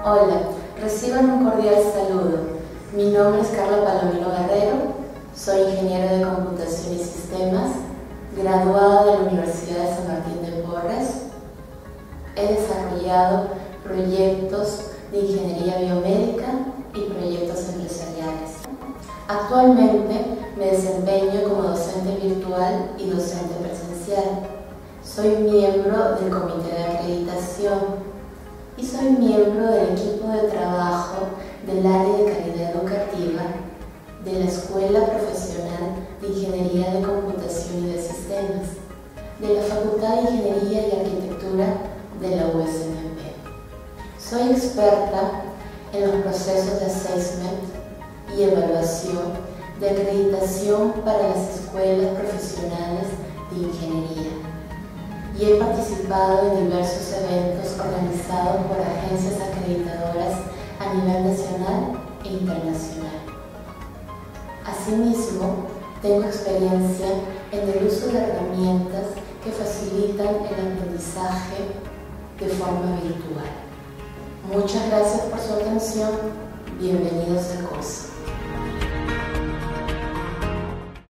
Hola, reciban un cordial saludo. Mi nombre es Carla Palomino Guerrero, soy ingeniera de computación y sistemas, graduada de la Universidad de San Martín de Porres. He desarrollado proyectos de ingeniería biomédica y proyectos empresariales. Actualmente me desempeño como docente virtual y docente presencial. Soy miembro del comité de acreditación y soy miembro del equipo de trabajo del área de calidad educativa de la Escuela Profesional de Ingeniería de Computación y de Sistemas de la Facultad de Ingeniería y Arquitectura de la USMP. Soy experta en los procesos de assessment y evaluación de acreditación para las escuelas profesionales de ingeniería y he participado en diversos eventos organizados por agencias acreditadoras a nivel nacional e internacional. Asimismo, tengo experiencia en el uso de herramientas que facilitan el aprendizaje de forma virtual. Muchas gracias por su atención. Bienvenidos al curso.